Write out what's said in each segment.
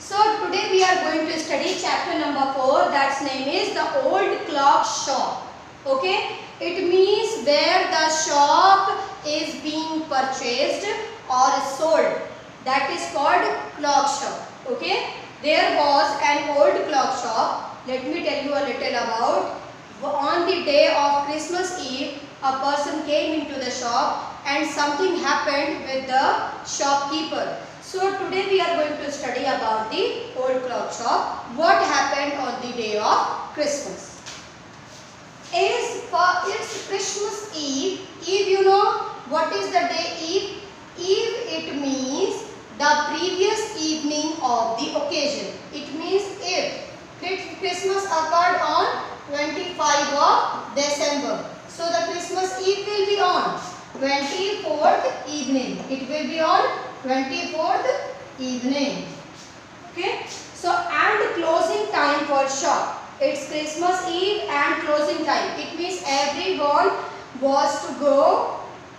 So today we are going to study chapter number 4, that's name is the old clock shop. Okay, it means where the shop is being purchased or sold, that is called clock shop. Okay, there was an old clock shop. Let me tell you a little about. On the day of Christmas Eve, a person came into the shop and something happened with the shopkeeper. So today we are going to study about the old clock shop. What happened on the day of Christmas? It's Christmas Eve. Eve, you know what is the day Eve? Eve, it means the previous evening of the occasion. It means if Christmas occurred on 25 of December. So the Christmas Eve will be on 24th evening. It will be on 24th evening. Okay. So and closing time for shop. It's Christmas Eve and closing time. It means everyone was to go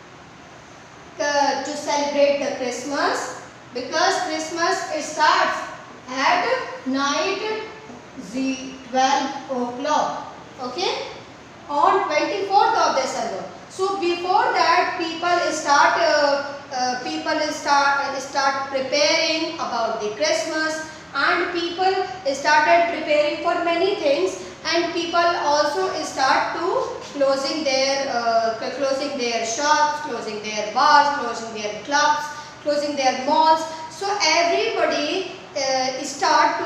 to celebrate the Christmas, because Christmas it starts at night 12 o'clock. Okay, on 24th of December. So before that, people start preparing about the Christmas, and people started preparing for many things, and people also start to closing their shops, closing their bars, closing their clubs, closing their malls. So everybody start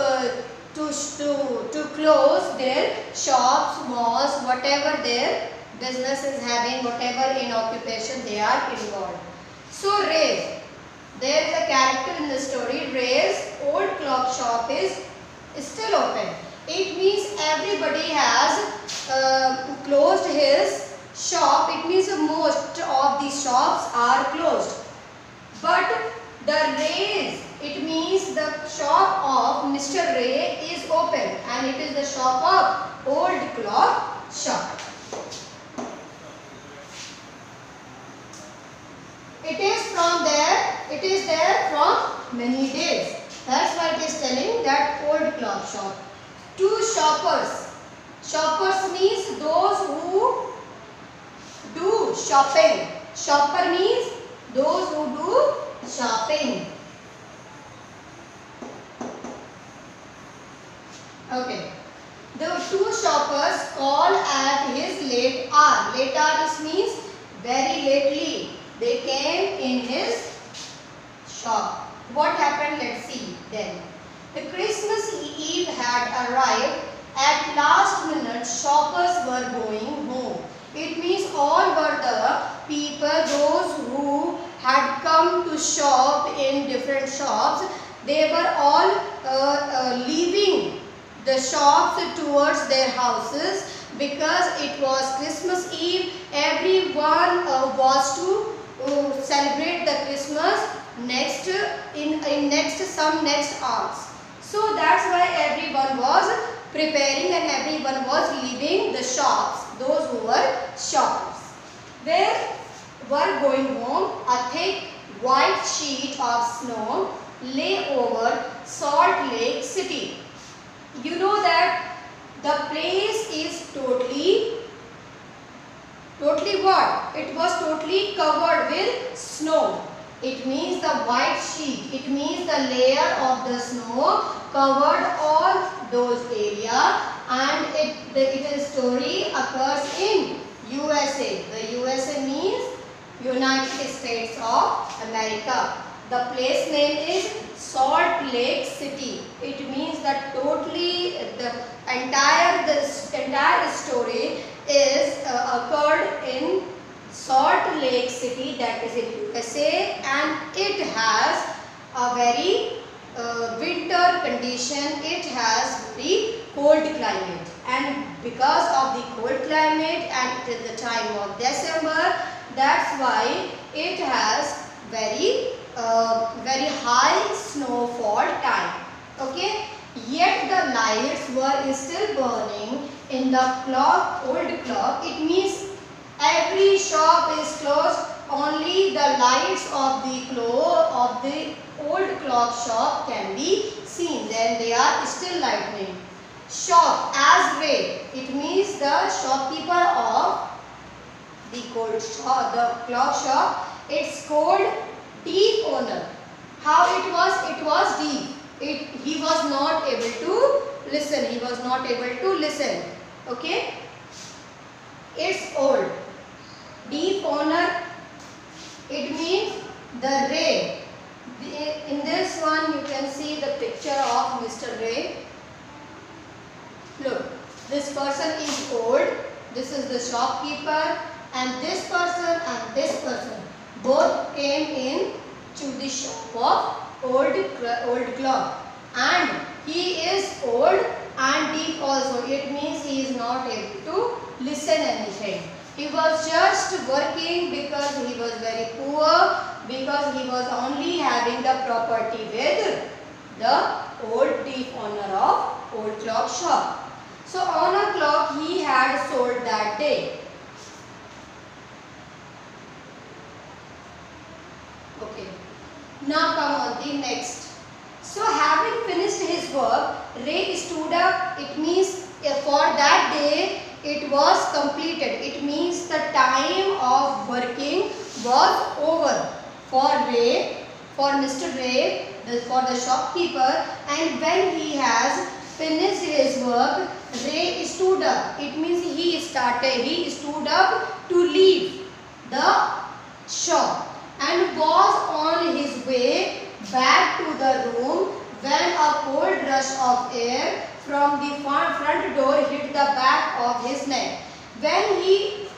to close their shops, malls, whatever their business is having, whatever in occupation they are involved. So Ray's, there is a character in the story. Ray's old clock shop is still open. It means everybody has closed his shop. It means most of the shops are closed. But the Ray's, it means the shop of Mr. Ray is open, and it is the shop of old clock shop. It is there from many days. That's why it is telling that old clock shop. Two shoppers. Shoppers means those who do shopping. Shopper means those who do shopping. Okay. The two shoppers call at his late hour. Late hour means very lately. They came in his shop. What happened? Let's see then. The Christmas Eve had arrived. At last minute, shoppers were going home. It means all were the people, those who had come to shop in different shops. They were all leaving the shops towards their houses, because it was Christmas Eve. Everyone was to celebrate the Christmas next hours. So that's why everyone was preparing and everyone was leaving the shops, those who were shoppers. Where were going home, a thick white sheet of snow lay over Salt Lake City. You know that the place is totally what? It was totally covered with snow. It means the white sheet. It means the layer of the snow covered all those areas, and its story occurs in USA. The USA means United States of America. The place name is Salt Lake City. It means that totally the entire story is occurred in Salt Lake City, that is in USA, and it has a very winter condition. It has very cold climate, and because of the cold climate and it is the time of December, that's why it has very high snowfall time. Okay, yet the lights were still burning in the old clock. It means every shop is closed, only the lights of the old clock shop can be seen. Then they are still lightning. Shop as Ray. It means the shopkeeper of the clock shop. It's called deep owner. How it was? It was deep. He was not able to listen. He was not able to listen. Okay. It's old. Deep owner. It means the Ray. In this one you can see the picture of Mr. Ray. Look, this person is old. This is the shopkeeper, and this person both came in to the shop of old clock, and he is old and deep also. It means he is not able to listen anything. He was just working because he was very poor, because he was only having the property with the old deep owner of old clock shop. So on a clock he had sold that day. Okay. Now come on the next. So having finished his work, Ray stood up. It means for that day it was completed. It means the time of working was over for Ray, for Mr. Ray, for the shopkeeper, and when he has finished his work, Ray stood up. It means he stood up to leave the shop and was on his way back to the room when a cold rush of air from the front door hit the back of his neck. When he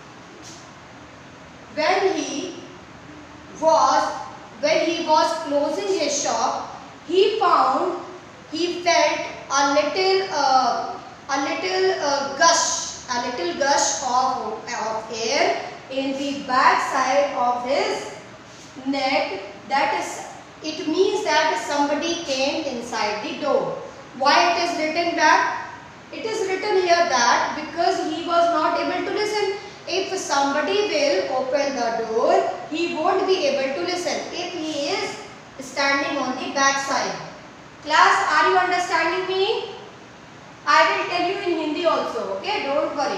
was closing his shop, he felt a little gush of air in the back side of his neck. That is, it means that somebody came inside the door. Why it is written back? It is written here that because he was not able to listen. If somebody will open the door, he won't be able to listen if he is standing on the back side. Class, are you understanding me? I will tell you in Hindi also, okay? Don't worry.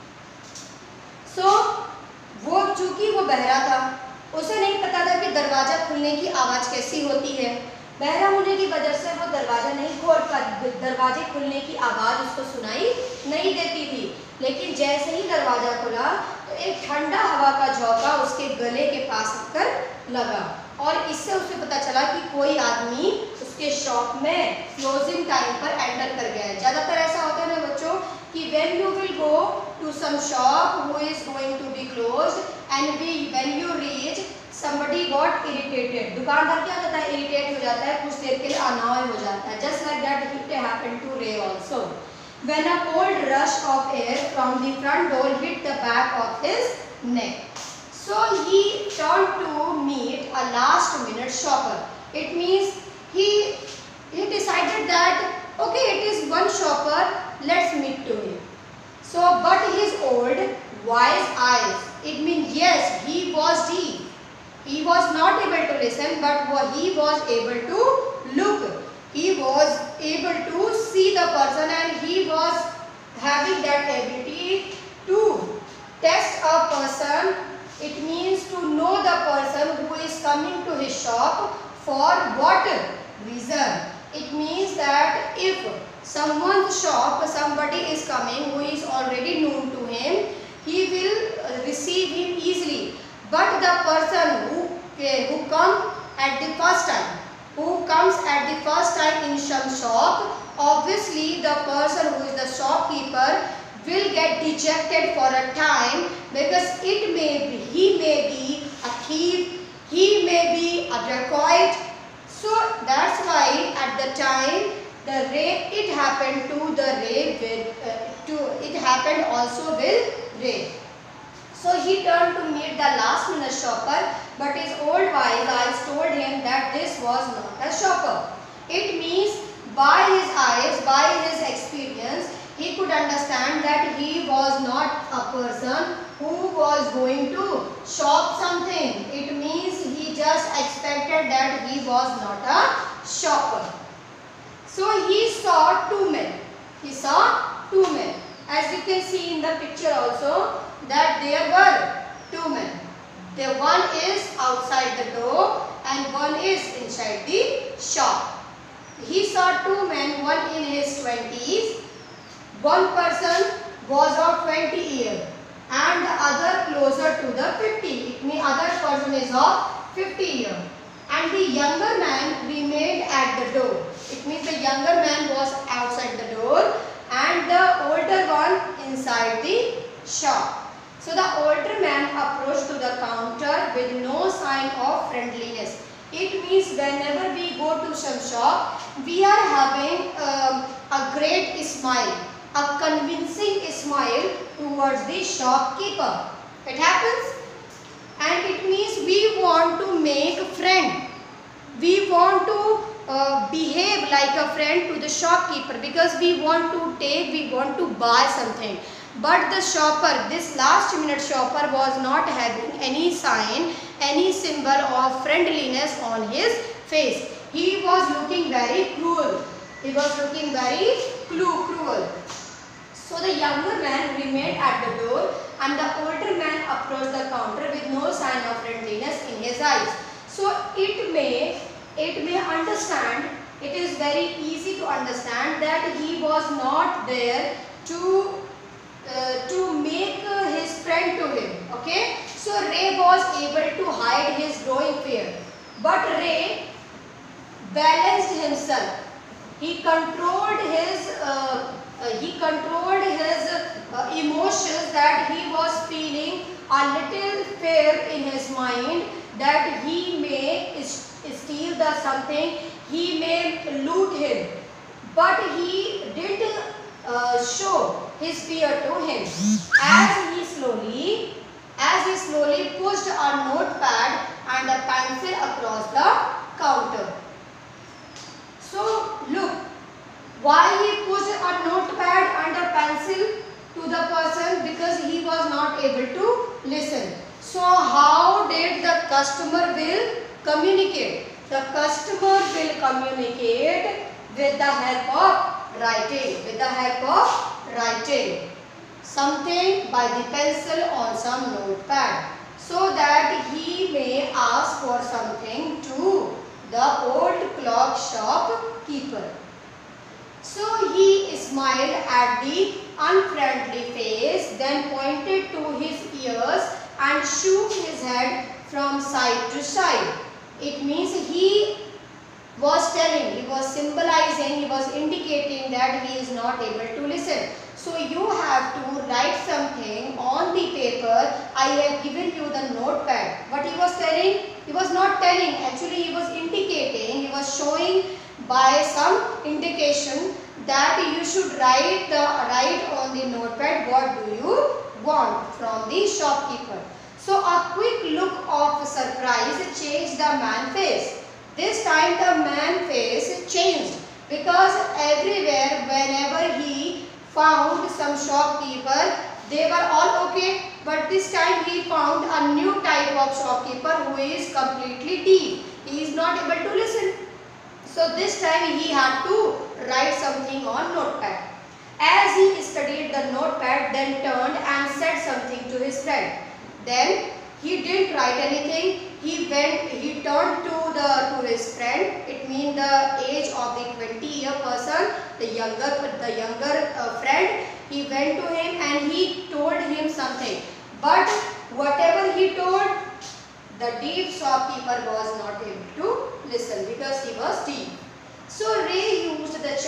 So, चूंकि वो बहरा था, उसे नहीं पता था कि दरवाजा खुलने की आवाज़ कैसी होती है। बहरा होने की वजह से वो दरवाजा नहीं खोल पाता, दरवाजे खुलने की आवाज़ उसको सुनाई नहीं देती थी। लेकिन जैसे ही दरवाजा खुला तो एक ठंडा हवा का झोंका उसके गले के पास आकर लगा, और इससे उसे पता चला कि कोई आदमी उसके शॉप में क्लोजिंग टाइम पर एंटर कर गया है। ज़्यादातर ऐसा होता है ना बच्चों कि when you will go to some shop who is going to be closed and when you reach somebody got irritated, दुकानदार क्या करता है, इरिटेट हो जाता है, कुछ देर के लिए अनॉय हो जाता है। Just like that it happened to Ray also. When a cold rush of air from the front door hit the back of his neck, so he turned to meet a last minute shopper. It means he decided that okay, it is one shopper, let's meet to him. So but his old wise eyes, it means yes, he was deep. He was not able to listen, but he was able to look. He was able to see the person, and he was having that ability to test a person. It means to know the person who is coming to his shop for what reason. It means that if someone's shop, somebody is coming who is already known to him, he will receive him easily. But the person who comes at the first time, in some shop, obviously the person who is the shopkeeper will get dejected for a time, because he may be a thief, he may be a dacoit. So that's why at the time it happened also with Ray. So he turned to meet the last minute shopper, but his old wise eyes told him that this was not a shopper. It means by his eyes, by his experience, he could understand that he was not a person who was going to shop something. It means he just expected that he was not a shopper. So he saw two men. He saw two men. As you can see in the picture also that there were two men. The one is outside the door and one is inside the shop. He saw two men, one in his 20s. One person was of 20 years and the other closer to the 50. It means other person is of 50 years. And the younger man remained at the door. It means the younger man was outside the door and the older one inside the shop. So the older man approached to the counter with no sign of friendliness. It means whenever we go to some shop, we are having a great smile, a convincing smile towards the shopkeeper. It happens. And it means we want to make a friend. We want to behave like a friend to the shopkeeper because we want to take, we want to buy something. But the shopper, this last minute shopper was not having any sign, any symbol of friendliness on his face. He was looking very cruel. He was looking very cruel. So the younger man remained at the door and the older man approached the counter with no sign of friendliness in his eyes. So it may understand, it is very easy to understand that he was not there to make his friend to him. Okay. So Ray was able to hide his growing fear. But Ray balanced himself. He controlled his emotions that he was feeling a little fear in his mind that he may steal the something, he may loot him. But he didn't show his fear to him. As he slowly pushed a notepad and a pencil across the counter. So look, why he pushed a notepad and a pencil to the person? Because he was not able to listen. So how did the customer will communicate? The customer will communicate with the help of writing. With the help of writing something by the pencil on some notepad, so that he may ask for something to the old clock shopkeeper. So he smiled at the unfriendly face, then pointed to his ears and shook his head from side to side. It means he was telling, he was symbolizing, he was indicating that he is not able to listen. So you have to write something on the paper. I have given you the notepad. What he was telling? He was not telling. Actually, he was indicating, he was showing by some indication that you should write on the notepad what do you want from the shopkeeper. So a quick look of surprise changed the man's face. This time the man's face changed because everywhere whenever he found some shopkeeper, they were all okay. But this time he found a new type of shopkeeper who is completely deaf. He is not able to listen. So this time he had to write something on notepad. As he studied the notepad, then turned and said something to his friend. Then he didn't write anything. He turned to his friend. It means the age of the 20-year person, the younger friend. He went to him and he told him something. But whatever he told, the deaf shopkeeper was not able to listen because he was deaf. So Ray used the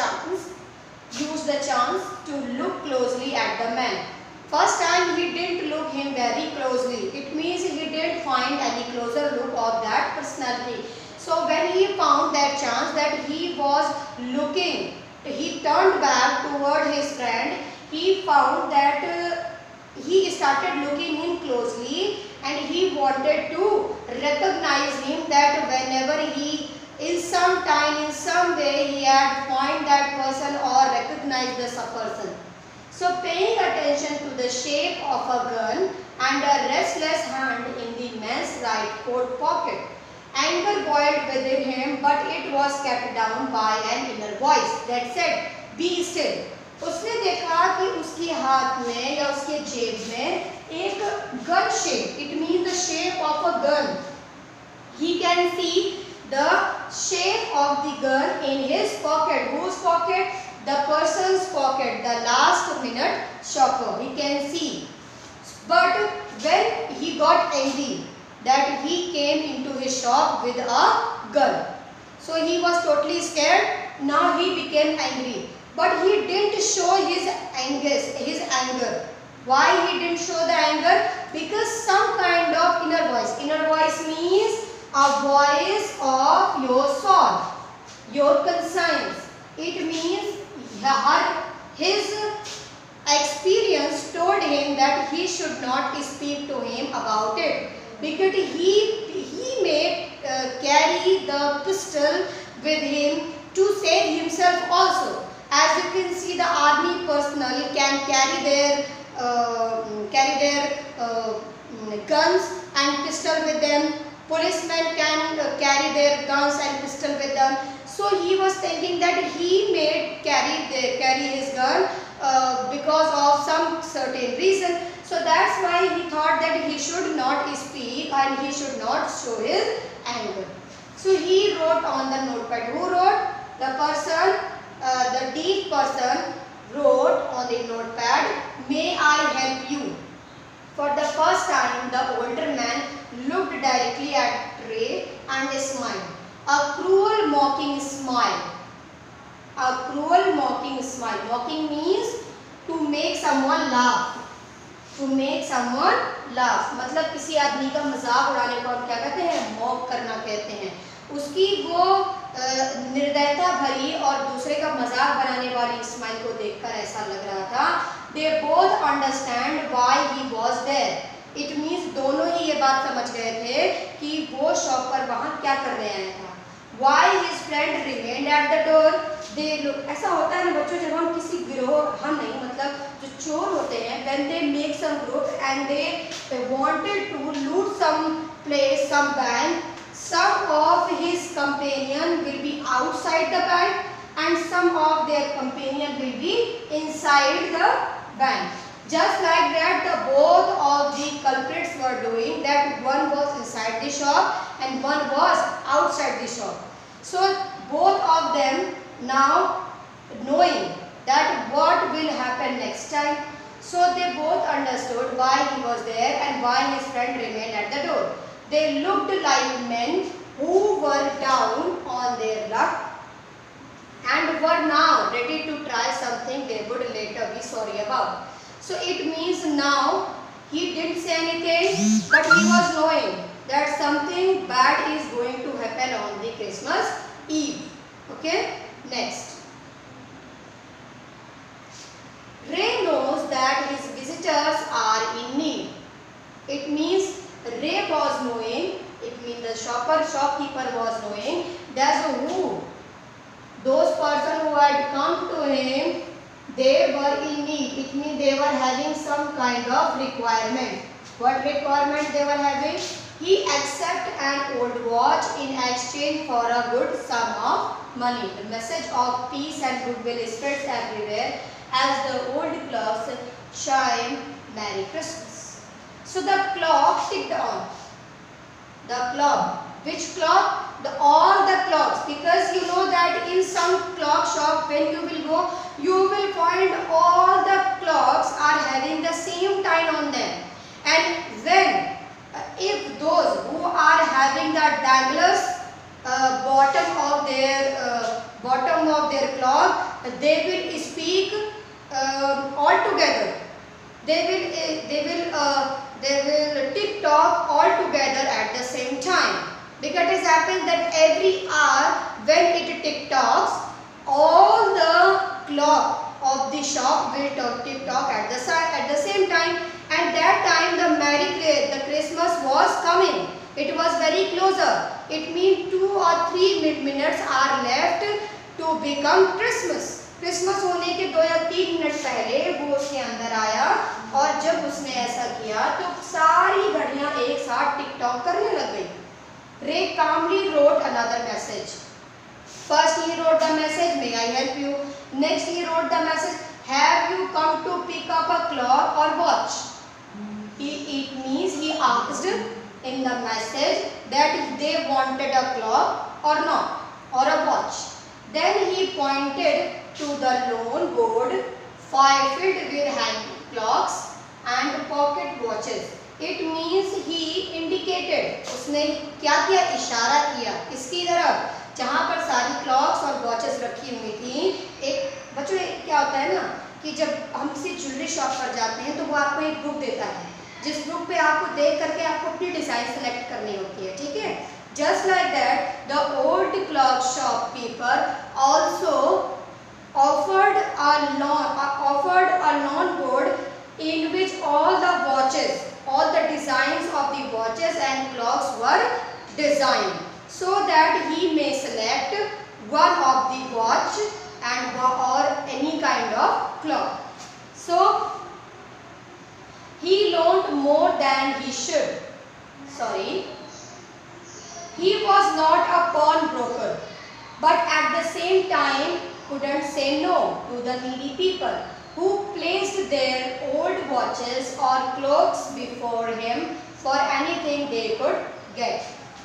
chance to look closely at the man. First time he didn't look him very closely. It means he didn't find any closer look of that personality. So when he found that chance that he was looking, he turned back toward his friend. He found that he started looking him closely and he wanted to recognize him, that whenever he in some time, in some way he had find that person or recognize this person. So paying attention to the shape of a gun and a restless hand in the man's right coat pocket, Anger boiled within him, but it was kept down by an inner voice that said, "Be still." उसने देखा कि उसके हाथ में या उसके जेब में एक gun shape, it means the shape of a gun. He can see the shape of the gun in his pocket. Whose pocket? The person's pocket, the last minute shopper. He can see. But when he got angry, that he came into his shop with a gun. So he was totally scared. Now he became angry. But he didn't show his anger. Why he didn't show the anger? Because some kind of inner voice. Inner voice means a voice of your soul, your conscience. It means his experience told him that he should not speak to him about it, because he may carry the pistol with him to save himself also. As you can see, the army personnel can carry their guns and pistol with them. Policemen can carry their guns and pistol with them. So he was thinking that he may carry his gun because of some certain reason. So that's why he thought that he should not speak and he should not show his anger. So he wrote on the notepad. Who wrote? The person, the deaf person wrote on the notepad, "May I help you?" For the first time, the older man looked directly at Ray and smiled. A cruel mocking smile. A cruel mocking smile. Mocking means to make someone laugh. To make someone laugh. मतलब किसी आदमी का मजाक उड़ाने को हम क्या कहते हैं? मॉक करना कहते हैं. उसकी वो निर्दयता भरी और दूसरे का मजाक बनाने वाली स्माइल को देखकर ऐसा लग रहा था. They both understand why he was there. It means दोनों ही ये बात समझ गए थे कि वो शॉप पर वहाँ क्या करने आया था. Why his friend remained at the door? They look. ऐसा होता है ना बच्चों, जब हम किसी गिरोह, हम नहीं मतलब जो चोर होते हैं, when they make some group and they wanted to loot some place, some bank, some of his companion will be outside the bank and some of their companion will be inside the bank. Just like that, the both of the culprits were doing that. One was inside the shop and one was outside the shop. So both of them now knowing that what will happen next time. So they both understood why he was there and why his friend remained at the door. They looked like men who were down on their luck and were now ready to try something they would later be sorry about. So it means now he didn't say anything, but he was knowing that something bad is going to happen on the Christmas Eve. Okay, next. Ray knows that his visitors are in need. It means Ray was knowing, it means the shopkeeper was knowing that those persons who had come to him, they were in need. It means they were having some kind of requirement. What requirement they were having? He accepted an old watch in exchange for a good sum of money. The message of peace and goodwill spreads everywhere as the old clocks chime Merry Christmas. So the clock ticked on. The clock. Which clock? All the clocks. Because you know that in some clock shop, when you will go, you will find all the clocks are having the same time on them. And when, if those who are having the danglers bottom of their clock, they will speak all together. They will tick tock all together at the same time. Because it happens that every hour when it tick tocks, all the clock of the shop will tick tock at the same time. And that time the Christmas was coming. It was very closer. It means 2 or 3 minutes are left to become Christmas. Christmas होने के 2 या 3 minute पहले वो उसके अंदर आया और जब उसने ऐसा किया तो सारी घड़ियां एक साथ टिक टॉक करने लग गई. Ray calmly wrote another message. First he wrote the message, may I help you? Next he wrote the message, have you come to pick up a clock or watch? It means he asked in the message that if they wanted a clock or not, or a watch. Then he pointed to the loan board filled with hand clocks and pocket watches. It means he indicated, उसने क्या किया, इशारा किया किसकी तरफ, जहाँ पर सारी क्लॉक्स और वॉचेस रखी हुई थी। एक बच्चों क्या होता है ना कि जब हम किसी ज्वेलरी शॉप पर जाते हैं तो वो आपको एक बुक देता है, जिस बुक पे आपको देख करके आपको अपनी डिज़ाइन सेलेक्ट करनी होती है, ठीक है। Just like that the old clock shopkeeper also offered a loan board in which all the designs of the watches and clocks were designed, so that he may select one of the watch and or any kind of clock. So he loaned more than he should. He was not a pawnbroker, but at the same time couldn't say no to the needy people who placed their old watches or clocks before him for anything they could get.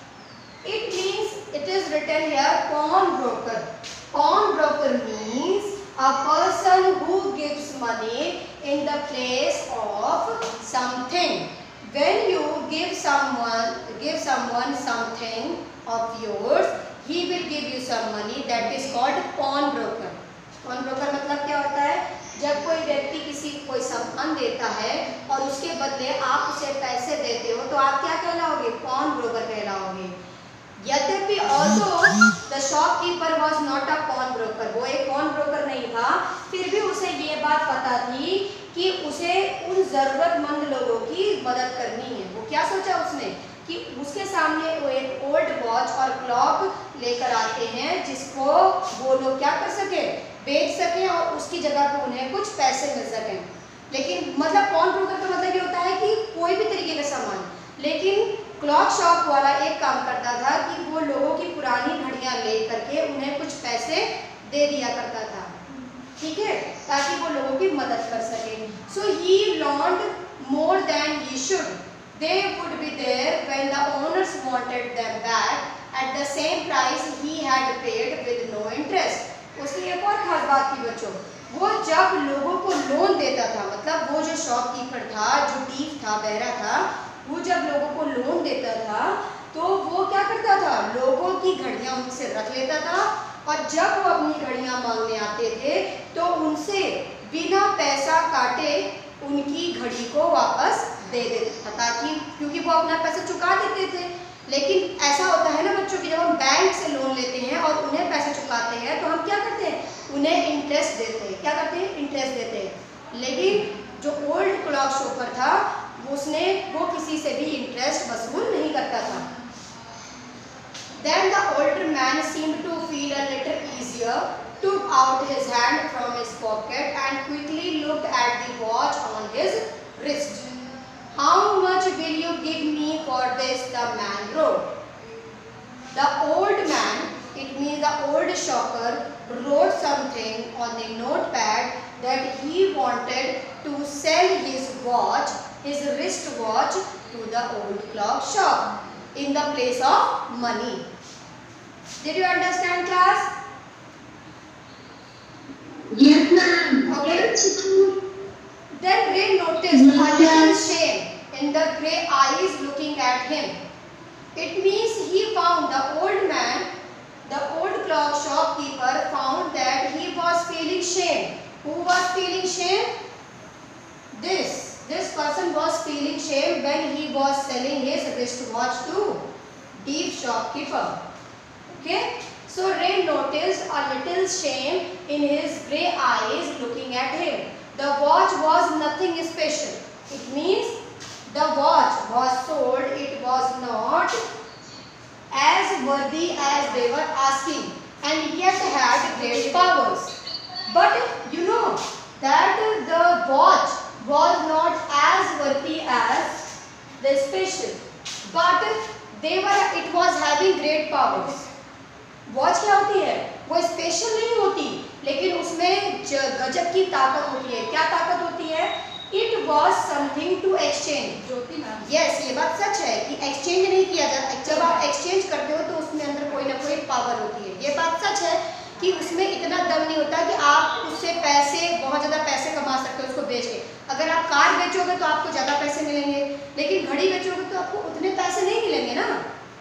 It is written here pawnbroker. Pawnbroker means a person who gives money in the place of something. When you give someone something of yours, he will give you some money. That is called pawnbroker. pawnbroker मतलब क्या होता है, जब कोई व्यक्ति किसी कोई सामान देता है और उसके बदले आप उसे पैसे देते हो तो आप क्या कहलाओगे, pawnbroker कहलाओगे। यद्यपि although the shopkeeper was not a pawnbroker, वो एक pawnbroker नहीं था, फिर भी उसे ये बात पता थी कि उसे उन जरूरतमंद लोगों की मदद करनी है। वो क्या सोचा उसने कि उसके सामने वो एक ओल्ड वॉच और क्लॉक लेकर आते हैं जिसको वो लोग क्या कर सके, बेच सकें और उसकी जगह पे उन्हें कुछ पैसे मिल सकें। लेकिन मतलब pawnbroker का मतलब ये होता है कि कोई भी तरीके का सामान, लेकिन क्लॉक शॉप वाला एक काम करता था कि वो लोगों की पुरानी घड़ियां ले करके उन्हें कुछ पैसे दे दिया करता था, ठीक है, ताकि वो लोगों की मदद कर सके। सो ही loaned more than he should. They would be there when the owners wanted them back at the same price he had paid with no interest. उसकी एक और खास बात थी बच्चों, वो जब लोगों को लोन देता था, मतलब वो जो शॉपकीपर था, जो डीफ था, बहरा था, वो जब लोगों को लोन देता था तो वो क्या करता था, लोगों की घड़ियां उनसे रख लेता था और जब वो अपनी घड़ियां मांगने आते थे तो उनसे बिना पैसा काटे उनकी घड़ी को वापस दे देता था, ताकि क्योंकि वो अपना पैसा चुका देते थे। लेकिन ऐसा होता है ना बच्चों कि जब हम बैंक से लोन लेते हैं और उन्हें पैसे चुकाते हैं तो हम क्या करते हैं, उन्हें इंटरेस्ट देते हैं। क्या करते हैं, इंटरेस्ट देते हैं। लेकिन जो ओल्ड क्लॉक शॉपर था वो किसी से भी इंटरेस्ट वसूल नहीं करता था। Then the older man seemed to feel a little easier, took out his hand from his pocket and quickly looked at the watch on his wrist. How much will you give me for this? The man wrote. The old man, it means the old shopper, wrote something on the notepad that he wanted to sell his watch, his wristwatch, to the old clock shop in the place of money. Did you understand, class? Yes, ma'am. Okay. Then Ray noticed a little shame in the grey eyes looking at him. It means he found the old man, the old clock shopkeeper found that he was feeling shame. Who was feeling shame? This person was feeling shame when he was selling his wristwatch to deep shopkeeper. Okay, so Ray noticed a little shame in his grey eyes looking at him. The watch was nothing special. It means the watch was sold. It was not as worthy as they were asking, and yet had great powers. But you know that the watch was not as worthy as the special, but It was having great powers. Watch क्या होती है? वो special नहीं होती, लेकिन उसमें गजब की ताकत होती है। क्या ताकत होती है? It was something to exchange. Yes, ये बात सच है कि एक्सचेंज नहीं किया जाता। जब आप एक्सचेंज करते हो तो उसमें अंदर कोई ना कोई पावर होती है। ये बात सच है कि उसमें इतना दम नहीं होता कि आप उससे पैसे, बहुत ज़्यादा पैसे कमा सकते हो उसको बेच के। अगर आप कार बेचोगे तो आपको ज़्यादा पैसे मिलेंगे, लेकिन घड़ी बेचोगे तो आपको उतने पैसे नहीं मिलेंगे ना।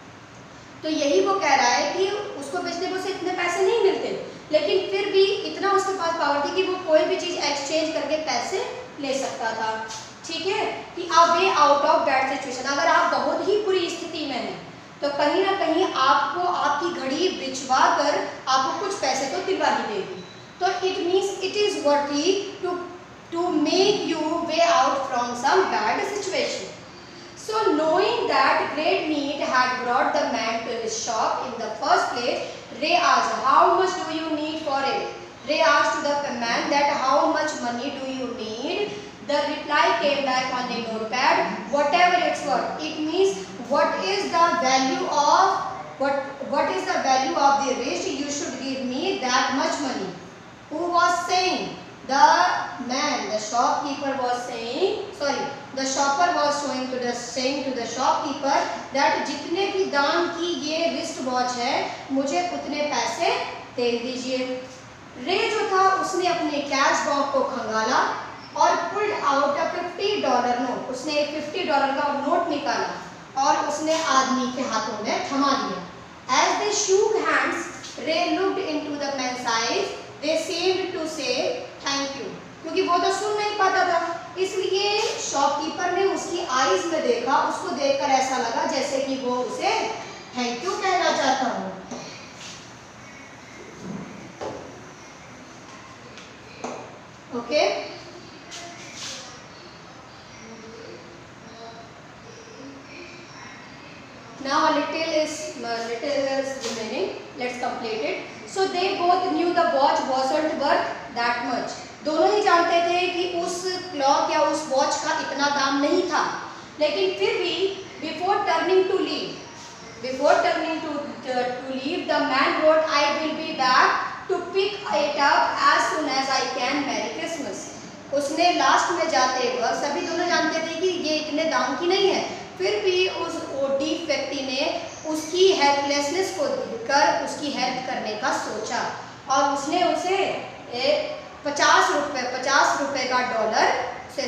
तो यही वो कह रहा है कि उसको बेचने को से इतने पैसे नहीं मिलते, लेकिन फिर भी इतना उसके पास पावर थी कि वो कोई भी चीज़ एक्सचेंज करके पैसे ले सकता था। ठीक है, कि a way out of that situation. अगर आप बहुत ही बुरी स्थिति में हैं तो कहीं ना कहीं आपको आपकी घड़ी बिचवा कर आपको कुछ पैसे तो दिलवा ही देगी। तो it means it is worthy to make you way out from some bad situation. So knowing that great need had brought the man to his shop in the first place, Ray asked, "How much do you need for it?" Ray asked to the man that how much money do you need? The reply came back on the notepad, whatever it's worth. It means what is the value of what is the value of the wrist? You should give me that much money. Who was saying? The man, the shopkeeper was saying, the shopper was saying to the shopkeeper that जितने भी दाम की ये wrist watch है मुझे उतने पैसे दे दीजिए। रे जो था उसने अपने कैश बॉक्स को खंगाला और पुल्ड आउट अ $50 नोट। उसने एक $50 का नोट निकाला और उसने आदमी के हाथों में थमा दिया। As they shook hands, Ray looked into the man's eyes. They seemed to say thank you. क्योंकि वो तो सुन नहीं पाता था, इसलिए शॉपकीपर ने उसकी आईज में देखा। उसको देखकर ऐसा लगा जैसे कि वो उसे थैंक यू कहना चाहता हो। Okay, now a little is remaining. Let's complete it. So they both knew the watch wasn't worth that much. दोनों ही जानते थे कि उस क्लॉक या उस वॉच का इतना दाम नहीं था, लेकिन फिर भी before turning to leave, the man wrote, "I will be back to pick it up as soon as I can. Merry Christmas." उसने लास्ट में जाते वक्त, सभी दोनों जानते थे कि ये इतने दाम की नहीं है, फिर भी उस ओडीफ व्यक्ति ने उसकी हेल्पलेसनेस को देखकर उसकी हेल्प करने का सोचा और उसने उसे $50 का डॉलर से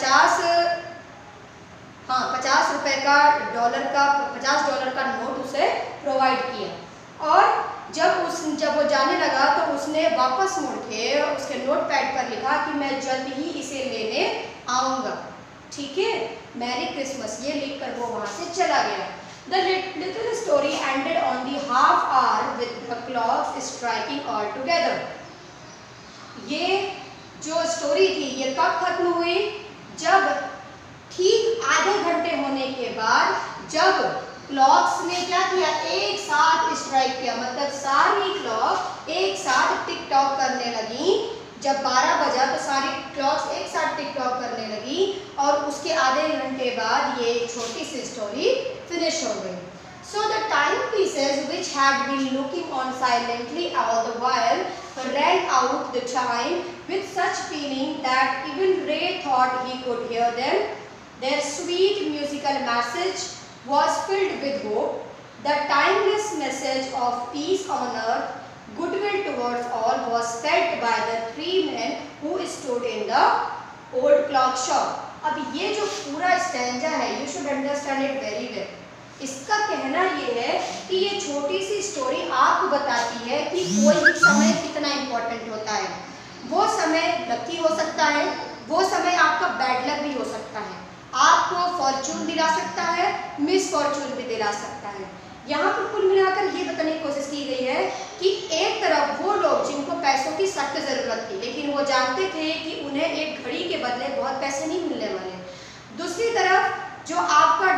$50 का नोट उसे प्रोवाइड किया। और जब वो जाने लगा तो उसने वापस मुड़ के उसके नोटपैड पर लिखा कि मैं जल्द ही इसे लेने आऊँगा। ठीक है, मैरी क्रिसमस, ये लिखकर वो वहाँ से चला गया। The little story ended on the half hour with the clocks striking all together. ये जो स्टोरी थी ये कब खत्म हुई? जब ठीक आधे घंटे होने के बाद जब क्लॉक्स ने क्या किया, एक साथ स्ट्राइक किया, मतलब सारी क्लॉक एक साथ टिक टॉक करने लगी। जब 12 बजा तो सारी क्लॉक्स एक साथ टिक टॉक करने लगी और उसके आधे घंटे बाद ये छोटी सी स्टोरी फिनिश हो गई। So the timepieces, which had been looking on silently all the while, rang out the chime with such feeling that even Ray thought he could hear them. Their sweet musical message was filled with hope. The timeless message of peace on earth, goodwill towards all, was felt by the 3 men who stood in the old clock shop. अब ये जो पूरा stanza है, you should understand it very well. इसका कहना ये है कि ये छोटी सी स्टोरी आपको बताती है कि कोई भी समय कितना इम्पोर्टेंट होता है। वो समय लकी हो सकता है, वो समय आपका बैड लक भी हो सकता है, आपको फॉर्चून दिला सकता है, मिस फॉर्चून भी दिला सकता है। यहाँ पर कुल मिलाकर ये बताने की कोशिश की गई है कि एक तरफ वो लोग जिनको पैसों की सख्त ज़रूरत थी, लेकिन वो जानते थे कि उन्हें एक घड़ी के बदले बहुत पैसे नहीं मिलने वाले। दूसरी तरफ जो आपका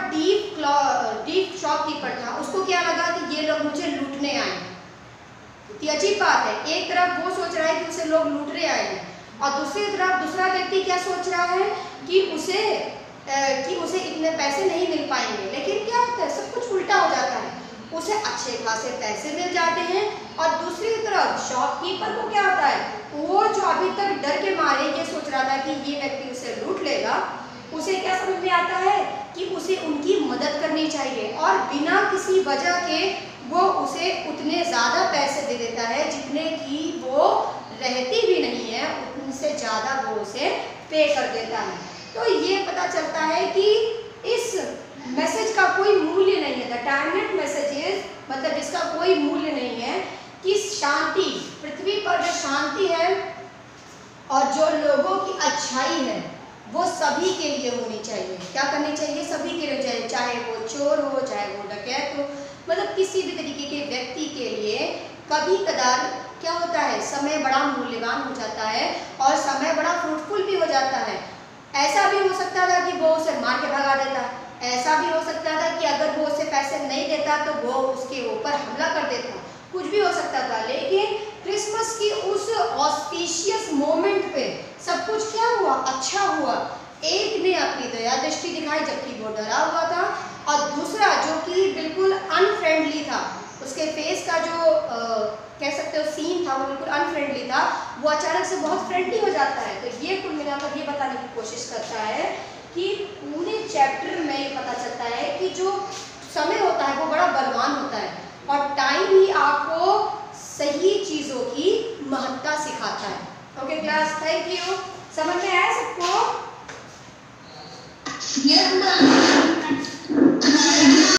डीप शॉपकीपर था, उसको क्या लगा कि ये लोग मुझे लूटने आए हैं। ये अजीब बात है, एक तरफ वो सोच रहा है कि उसे लोग लूटने आए हैं और दूसरी तरफ दूसरा व्यक्ति क्या सोच रहा है कि उसे कि उसे इतने पैसे नहीं मिल पाएंगे, लेकिन क्या होता है सब कुछ उल्टा हो जाता है, उसे अच्छे खासे पैसे मिल जाते हैं। और दूसरी तरफ शॉपकीपर को क्या होता है, वो जो अभी तक डर के मारे ये सोच रहा था कि ये व्यक्ति उसे लूट लेगा, उसे क्या समझ में आता है कि उसे उनकी मदद करनी चाहिए और बिना किसी वजह के वो उसे उतने ज़्यादा पैसे दे देता है जितने की वो रहती भी नहीं है, उनसे ज़्यादा वो उसे पे कर देता है। तो ये पता चलता है कि इस मैसेज का कोई मूल्य नहीं है। द टर्मिनेट मैसेजेस मतलब जिसका कोई मूल्य नहीं है, कि शांति, पृथ्वी पर जो शांति है और जो लोगों की अच्छाई है वो सभी के लिए होनी चाहिए। क्या करनी चाहिए, सभी के लिए चाहिए, चाहे वो चोर हो, चाहे वो डकैत हो, मतलब किसी भी तरीके के व्यक्ति के लिए कभी कदार क्या होता है, समय बड़ा मूल्यवान हो जाता है और समय बड़ा फ्रूटफुल भी हो जाता है। ऐसा भी हो सकता था कि वो उसे मार के भगा देता, ऐसा भी हो सकता था कि अगर वो उसे पैसे नहीं देता तो वो उसके ऊपर हमला कर देता, कुछ भी हो सकता था। लेकिन क्रिसमस की उस ऑस्पिशियस मोमेंट पे सब कुछ क्या हुआ, अच्छा हुआ। एक ने अपनी दया दृष्टि दिखाई जबकि वो डरा हुआ था, और दूसरा जो कि बिल्कुल अनफ्रेंडली था, उसके फेस का जो कह सकते हो सीन था वो बिल्कुल अनफ्रेंडली था, वो अचानक से बहुत फ्रेंडली हो जाता है। तो ये कुल मिलाकर ये बताने की कोशिश करता है कि पूरे चैप्टर में ये पता चलता है कि जो समय होता है वो बड़ा बलवान होता है और टाइम ही आपको सही चीज़ों की महत्ता सिखाता है। Okay class, thank you. समझ में आया सबको? Yes, ma'am.